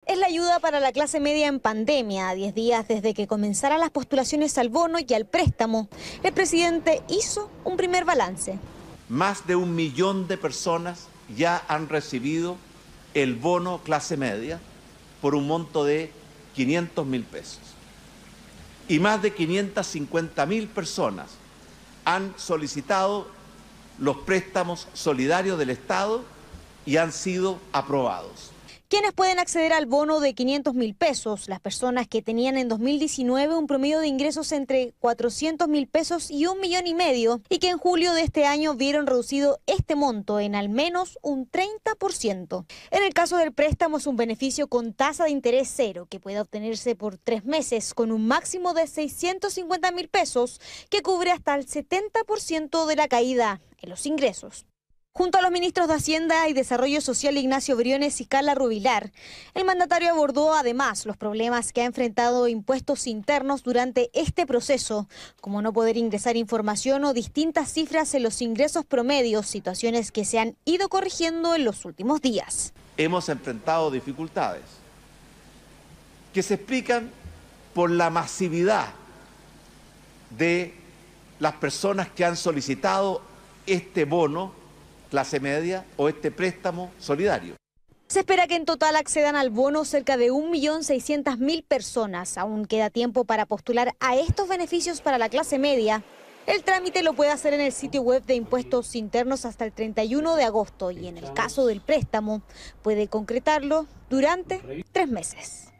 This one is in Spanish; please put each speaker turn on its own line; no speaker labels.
Es la ayuda para la clase media en pandemia, a 10 días desde que comenzaran las postulaciones al bono y al préstamo. El presidente hizo un primer balance.
Más de 1 millón de personas ya han recibido el bono clase media por un monto de 500.000 pesos. Y más de 550.000 personas han solicitado los préstamos solidarios del Estado y han sido aprobados.
¿Quiénes pueden acceder al bono de 500.000 pesos? Las personas que tenían en 2019 un promedio de ingresos entre 400.000 pesos y 1,5 millones y que en julio de este año vieron reducido este monto en al menos un 30%. En el caso del préstamo es un beneficio con tasa de interés cero que puede obtenerse por 3 meses con un máximo de 650.000 pesos que cubre hasta el 70% de la caída en los ingresos. Junto a los ministros de Hacienda y Desarrollo Social Ignacio Briones y Carla Rubilar, el mandatario abordó además los problemas que ha enfrentado Impuestos Internos durante este proceso, como no poder ingresar información o distintas cifras en los ingresos promedios, situaciones que se han ido corrigiendo en los últimos días.
Hemos enfrentado dificultades que se explican por la masividad de las personas que han solicitado este bono clase media o este préstamo solidario.
Se espera que en total accedan al bono cerca de 1.600.000 personas. Aún queda tiempo para postular a estos beneficios para la clase media. El trámite lo puede hacer en el sitio web de Impuestos Internos hasta el 31 de agosto y en el caso del préstamo puede concretarlo durante 3 meses.